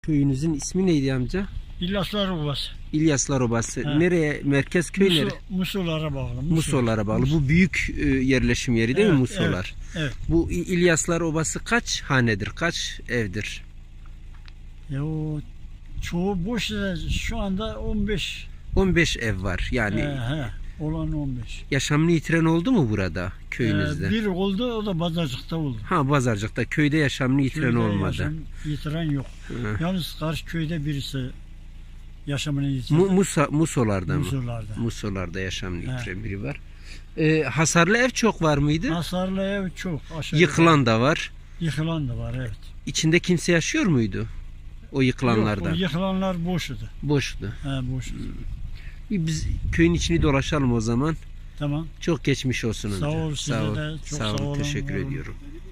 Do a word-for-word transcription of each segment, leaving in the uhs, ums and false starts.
köyünüzün ismi neydi amca? İlyaslar Obası. İlyaslar Obası. He. Nereye? Merkez köy Musu, nere? Musullara bağlı. Musul. Musollara bağlı. Bu büyük e, yerleşim yeri değil evet, mi Musolar? Evet, evet. Bu İlyaslar Obası kaç hanedir? Kaç evdir? Ya o çoğu boş. Şu anda on beş. on beş ev var. Yani He, he. Olan on beş. yaşamını yitiren oldu mu burada köyünüzde? Ee, bir oldu, o da Bazarcık'ta oldu. Ha, Bazarcık'ta köyde yaşamını yitiren Köyde olmadı. Yaşam yitiren yok. Hı. Yalnız karşı köyde birisi yaşamını yitirdi. Mu, Musa, Musolarda mı? Musullarda. Musolarda yaşamını He. yitiren biri var. Ee, hasarlı ev çok var mıydı? Hasarlı ev çok. Aşağı Yıkılan da var. Yıkılan da var, evet. İçinde kimse yaşıyor muydu? O yıkılanlardan. Yok, o yıkılanlar boştu. Boştu. He, boştu. Biz köyün içini dolaşalım o zaman. Tamam. Çok geçmiş olsun amca. Sağ ol, size sağ ol. de çok sağ ol. sağ olun, Teşekkür olun. ediyorum.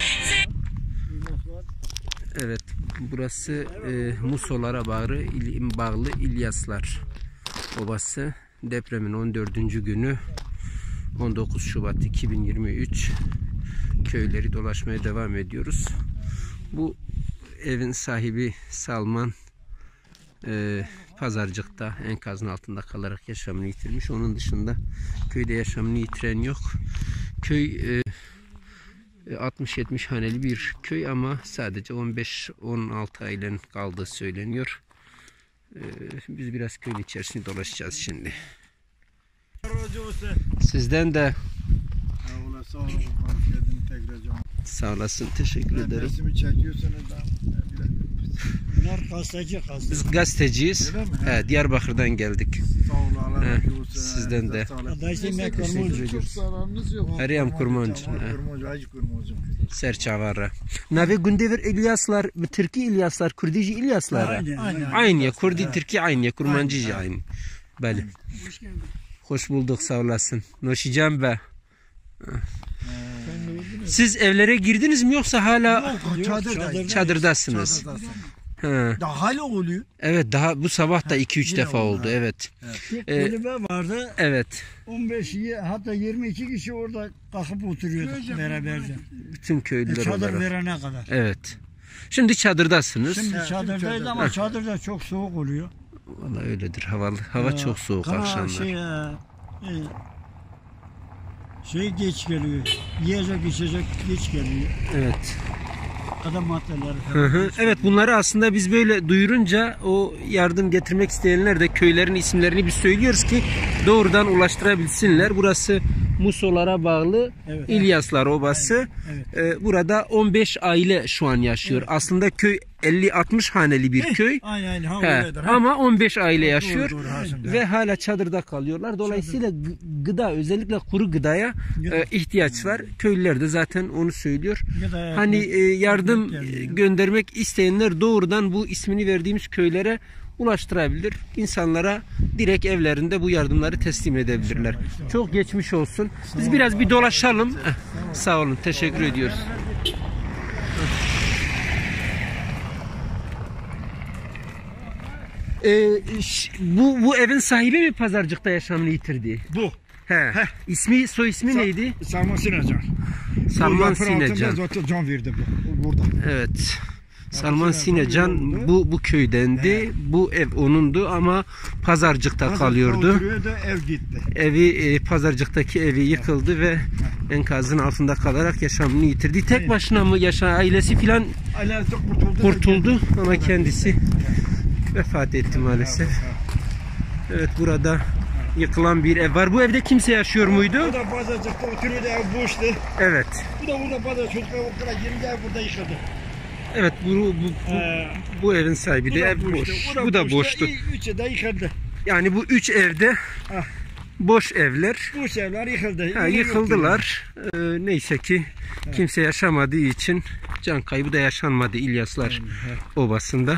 Evet, burası e, Musolara bağlı, il, bağlı İlyaslar Obası. Depremin on dördüncü günü on dokuz Şubat iki bin yirmi üç köyleri dolaşmaya devam ediyoruz. Bu evin sahibi Salman e, Pazarcık'ta enkazın altında kalarak yaşamını yitirmiş. Onun dışında köyde yaşamını yitiren yok. Köy e, altmış yetmiş haneli bir köy ama sadece on beş on altı ailenin kaldığı söyleniyor. Ee, biz biraz köyün içerisinde dolaşacağız şimdi. Sizden de sağ olasın, teşekkür ederim. Bunlar gazeteci, gazeteci. Biz gazeteciyiz. He, Diyarbakır'dan geldik. He, sizden de. Ariyam Kurmancı. Serçavara. Navi Gündever İlyaslar, Türkiye İlyaslar, Kurdici İlyaslar. Aynı, Kurdi Türkiye aynı, Kurmancı aynı. Beli. Hoş bulduk, sağ olasın. Noşicam be. Siz evlere girdiniz mi yoksa hala Çadırdayız. çadırdasınız? Ha. Daha hala oluyor. Evet, daha bu sabah da iki üç defa oldu. Evet. Bir Ee, kulübe vardı. Evet. on beş hatta yirmi iki kişi orada kalkıp oturuyorduk beraberce. Bütün köylüler Çadır olarak. verene kadar. Evet. Şimdi çadırdasınız. Şimdi çadırdayız ama çadırda çok soğuk oluyor. Vallahi öyledir. Hava hava Ee, çok soğuk kana akşamlar. Şey, e, e, şey geç geliyor. Yiyecek içecek geç geliyor. Evet. Adam maddeleri Hı falan. hı. Evet, bunları aslında biz böyle duyurunca o yardım getirmek isteyenler de köylerin isimlerini biz söylüyoruz ki doğrudan ulaştırabilsinler. Burası Musolara bağlı Evet. İlyaslar Obası. Evet. Ee, burada on beş aile şu an yaşıyor. Evet. Aslında köy elli altmış haneli bir köy. Aynen aynen. Ha, He, öyledir, ha. ama on beş aile yaşıyor doğru, ha, şimdi. ve hala çadırda kalıyorlar. Dolayısıyla gı- gıda, özellikle kuru gıdaya Gıda. e, ihtiyaç var. Köylüler de zaten onu söylüyor. Gıdaya Hani ekmek- e, yardım ekmek geliyor. göndermek isteyenler doğrudan bu ismini verdiğimiz köylere ulaştırabilir. İnsanlara direkt evlerinde bu yardımları teslim edebilirler. Çok geçmiş olsun. Biz biraz bir dolaşalım. Eh, Sağ olun. Teşekkür ediyoruz. Ee, ş- bu bu evin sahibi mi Pazarcık'ta yaşamını yitirdi? Bu. He. İsmi, soy ismi Sa- neydi? Salman Sinecan. Salman Sinecan. Zaten can verdi bu. Burada. Evet. Salman Sinecan Sinecan oldu. bu bu köydendi. He. Bu ev onundu ama Pazarcık'ta kalıyordu. Oturuyordu, ev gitti. Evi e, Pazarcık'taki evi yıkıldı ve enkazın altında kalarak yaşamını yitirdi. Tek başına mı yaşa, ailesi filan Ailesi kurtuldu. kurtuldu ama kendisi vefat etti maalesef. Evet, burada yıkılan bir ev var. Bu evde kimse yaşıyor muydu? Bu da Pazarcık'ta oturuyordu, ev boştu. Evet. Bu da burada Pazarcık çocuklar okula girince ev burada yıkıldı. Evet, bu bu, bu, Ee, bu evin sahibi de ev boş. Bu da boştu. Üçü de yıkıldı. Yani bu üç evde Ah. boş evler. Bu evler yıkıldı. Ha, yıkıldılar. Ee, neyse ki kimse yaşamadığı için can kaybı da yaşanmadı İlyaslar Obası'nda.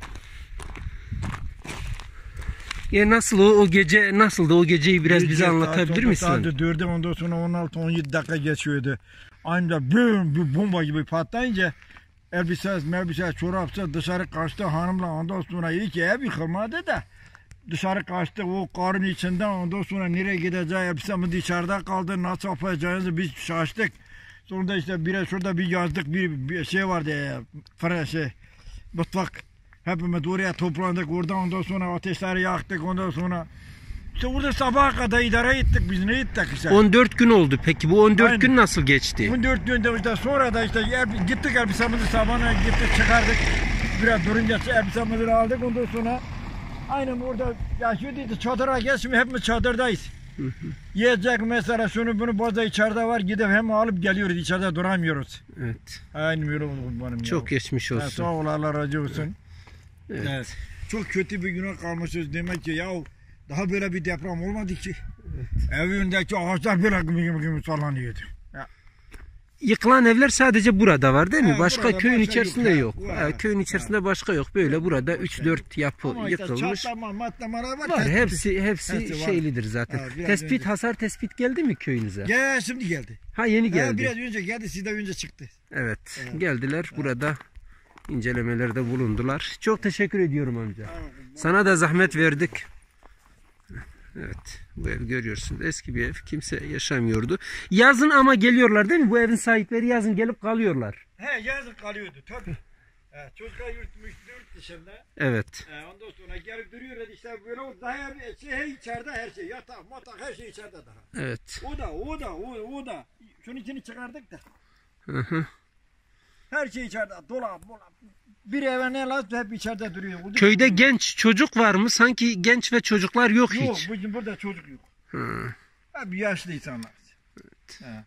Ya nasıl o, o gece nasıldı? O geceyi biraz bize anlatabilir misin? Saat dörde ondan sonra on altı on yedi dakika geçiyordu. Aynı büm bir bomba gibi patlayınca elbise, melbise, çorapsa dışarı kaçtı hanımla. Ondan sonra iyi ki ev yıkılmadı da dışarı kaçtı o karın içinden. Ondan sonra nereye gideceği elbisemiz dışarıda kaldı. Nasıl yapacağımızı biz şaştık. Sonra işte biraz şurada bir yazdık bir, bir şey vardı. Fırın şey, mutfak. Hepimiz oraya toplandık. Oradan ondan sonra ateşleri yaktık. Ondan sonra işte orada sabaha kadar idare ettik. Biz ne ettik işte. on dört gün oldu. Peki bu on dört Aynen. gün nasıl geçti? on dört günde işte sonra da işte el- gittik elbisemizi sabahına gittik çıkardık. Biraz durunca elbisemizi aldık. Ondan sonra aynen orada yaşıyorduk. Çadıra geçmiş. Hepimiz çadırdayız. Yiyecek mesela şunu bunu bazen içeride var. Gidip hem alıp geliyoruz. İçeride duramıyoruz. Evet. Aynen öyle oldu benim. Çok geçmiş Ya, olsun. sağ ol, Allah razı olsun. Evet. Evet. Çok kötü bir güne kalmışız demek ki ya daha böyle bir deprem olmadı ki. Evet. Evindeki ağaçlar böyle gibi gibi, gibi sallanıyordu. Ya. Yıkılan evler sadece burada var değil mi? He, başka burada köyün başka içerisinde yok, yok. he. Ha, Var. köyün içerisinde başka yok. Böyle burada üç dört yapı Ama işte yıkılmış. çatlama, matlamalar var. Var. tespit- Hepsi hepsi, Hepsi var. şeylidir zaten. Ha, biraz tespit önce- hasar tespit geldi mi köyünüze? Ya şimdi geldi. Ha yeni Ha, geldi. biraz önce geldi, sizden önce çıktı. Evet. Evet. Geldiler. Burada incelemelerde bulundular. Çok teşekkür ediyorum amca. Tamam. Sana da zahmet verdik. Evet. Bu ev görüyorsunuz. Eski bir ev. Kimse yaşamıyordu. Yazın ama geliyorlar değil mi? Bu evin sahipleri yazın gelip kalıyorlar. He yazık kalıyordu tabii. He, çocuklar yurtmuş, yurt dışında. Evet. He, ondan sonra gelip duruyorlar işte böyle o daha bir şey içeride her şey. Yatak, matak her şey içeride daha. Evet. O da, o da, o, o da. Şunun içini çıkardık da. Hı hı. Her şey içeride. Dolap, dolap. Bir eve ne lazım hep içeride duruyor. Orada Köyde duruyor. genç çocuk var mı? Sanki genç ve çocuklar yok, Yok, hiç. bizim burada çocuk yok. Hı. Hep yaşlı insanlar. Evet. He.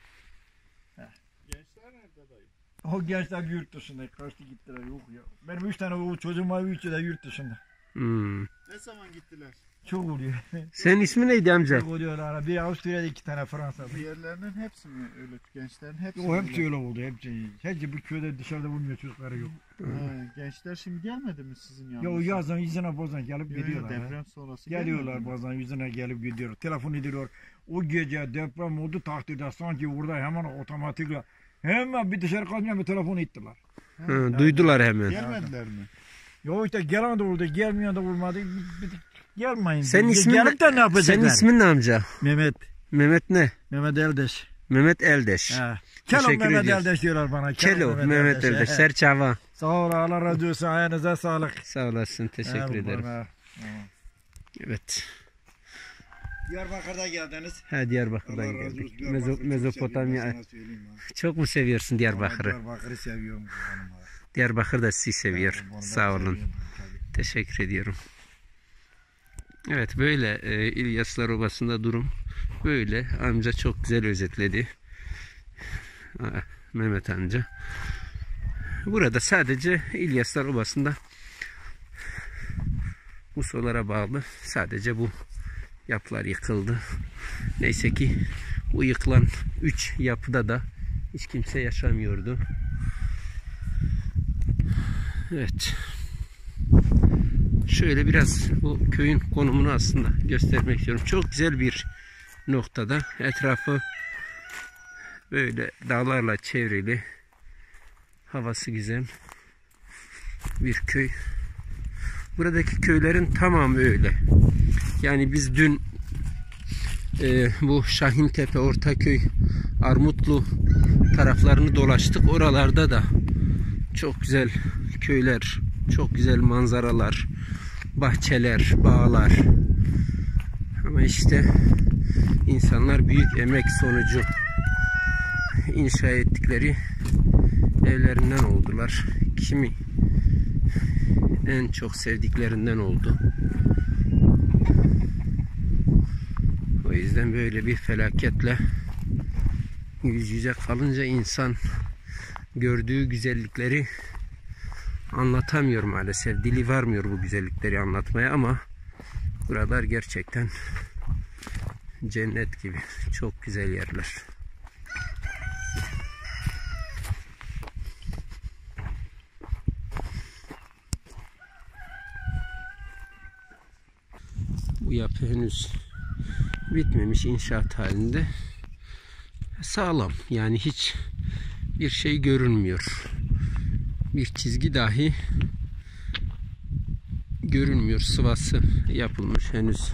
Gençler nerede dayı? O gençler yurt dışında. Kaçtı gittiler. Yok ya. Benim üç tane o çocuğum var. Üçü de yurt dışında. Hmm. Ne zaman gittiler? Çok oluyor. Senin ismin neydi amca? Çok oluyorlar. Bir Avusturya'da iki tane Fransa'da. Diğerlerinin hepsi mi öyle? Gençlerin hepsi O mi hepsi öyle oldu. Hepsi. Hepsi bu köyde dışarıda bulmuyor çocukları yok. Ha, gençler şimdi gelmedi mi sizin Ya o yanınıza? yazdan yüzüne bazen gelip Yok, yok, gidiyorlar. ha. deprem sonrası Geliyorlar gelmedi mi? bazen yüzüne gelip gidiyor. Telefon ediyor. O gece deprem oldu takdirde sanki orada hemen otomatikle hemen bir dışarı kaçmayan bir telefon ettiler. Hı, duydular hemen. Gelmediler mi? Ya işte gelen de oldu, gelmeyen de olmadı. Bir- bir- Gelmeyin. Senin Ge- ismin Gelip de ne yapacaklar? Senin ismin ne amca? Mehmet. Mehmet ne? Mehmet Eldeş. Mehmet Eldeş. Ha. Kelo Teşekkür Mehmet ediyoruz. Eldeş diyorlar bana. Kelo Mehmet Eldeş. He. Serçava. Sağ ol, Allah razı olsun. Ayağınıza sağlık. Sağ olasın. Teşekkür He, ederim. bana. Evet. Diyarbakır'da geldiniz. Ha Diyarbakır'dan Allah razı geldik. olsun. Mezo- Diyarbakır'ı çok Mezopotamya. seviyorum, ben sana söyleyeyim ha. Çok mu seviyorsun Diyarbakır'ı? Diyarbakır'ı seviyorum. canım ha. Diyarbakır da sizi seviyor. Onu ben Sağ olun. seviyorum, tabii. Teşekkür ediyorum. Evet böyle e, İlyaslar Obası'nda durum böyle. Amca çok güzel özetledi. Ha, Mehmet amca. Burada sadece İlyaslar Obası'nda Musolara bağlı sadece bu yapılar yıkıldı. Neyse ki bu yıkılan üç yapıda da hiç kimse yaşamıyordu. Evet. Şöyle biraz bu köyün konumunu aslında göstermek istiyorum. Çok güzel bir noktada. Etrafı böyle dağlarla çevrili. Havası güzel bir köy. Buradaki köylerin tamamı öyle. Yani biz dün e, bu Şahintepe, Ortaköy, Armutlu taraflarını dolaştık. Oralarda da çok güzel köyler, çok güzel manzaralar, bahçeler, bağlar. Ama işte insanlar büyük emek sonucu inşa ettikleri evlerinden oldular. Kimi en çok sevdiklerinden oldu. O yüzden böyle bir felaketle yüz yüze kalınca insan gördüğü güzellikleri anlatamıyor maalesef. Dili varmıyor bu güzellikleri anlatmaya ama buralar gerçekten cennet gibi. Çok güzel yerler. Bu yapı henüz bitmemiş, inşaat halinde. Sağlam. Yani hiç bir şey görünmüyor. Bir çizgi dahi görünmüyor. Sıvası yapılmış henüz.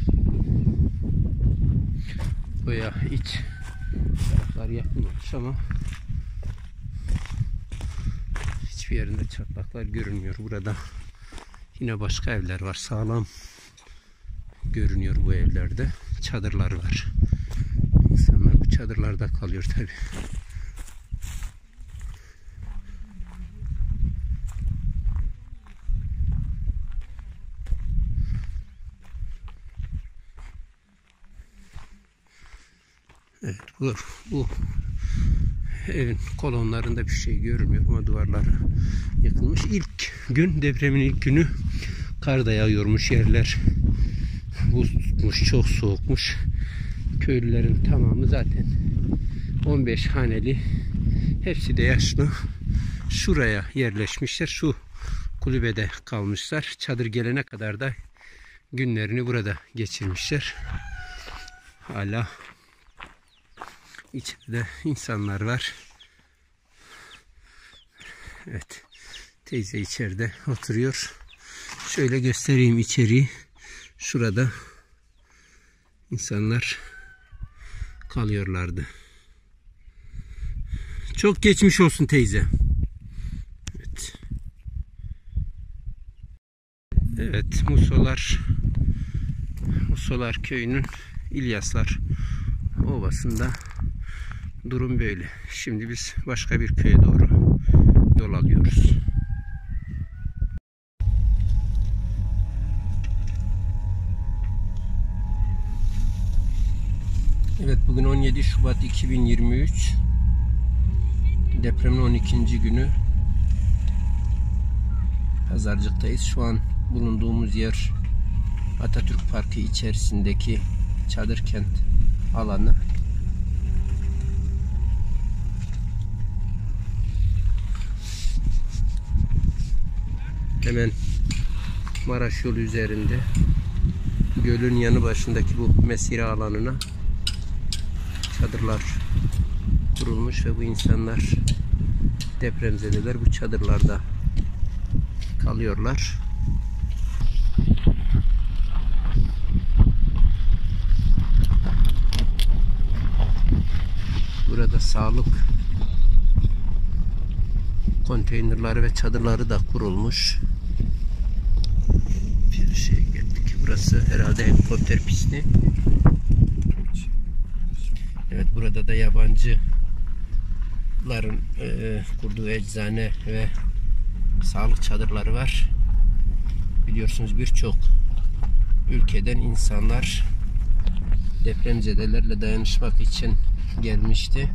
Boya iç taraflar yapılmamış ama hiç hiçbir yerinde çatlaklar görünmüyor. Burada yine başka evler var. Sağlam görünüyor bu evlerde. Çadırlar var. İnsanlar bu çadırlarda kalıyor tabi. Evet, bu, bu evin kolonlarında bir şey görünmüyor ama duvarları yıkılmış. İlk gün, depremin ilk günü kar da yağıyormuş, yerler buz tutmuş, çok soğukmuş. Köylülerin tamamı zaten on beş haneli, hepsi de yaşlı. Şuraya yerleşmişler, şu kulübede kalmışlar. Çadır gelene kadar da günlerini burada geçirmişler. Hala İçeride insanlar var. Evet. Teyze içeride oturuyor. Şöyle göstereyim içeriği. Şurada insanlar kalıyorlardı. Çok geçmiş olsun teyze. Evet. Evet, Musolar Musolar köyünün İlyaslar Ovası'nda durum böyle. Şimdi biz başka bir köye doğru yol alıyoruz. Evet, bugün on yedi Şubat iki bin yirmi üç. Depremin on ikinci günü. Pazarcık'tayız. Şu an bulunduğumuz yer Atatürk Parkı içerisindeki çadır kent alanı. Hemen Maraş yolu üzerinde gölün yanı başındaki bu mesire alanına çadırlar kurulmuş ve bu insanlar, depremzedeler, bu çadırlarda kalıyorlar. Burada sağlık konteynerleri ve çadırları da kurulmuş. Bir şey geldik. Burası herhalde helikopter pisti. Evet, burada da yabancıların e, kurduğu eczane ve sağlık çadırları var. Biliyorsunuz birçok ülkeden insanlar depremzedelerle dayanışmak için gelmişti.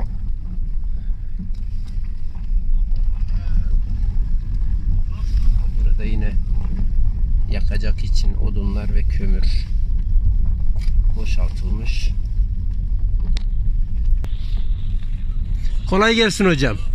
Burada yine yakacak için odunlar ve kömür boşaltılmış. Kolay gelsin hocam.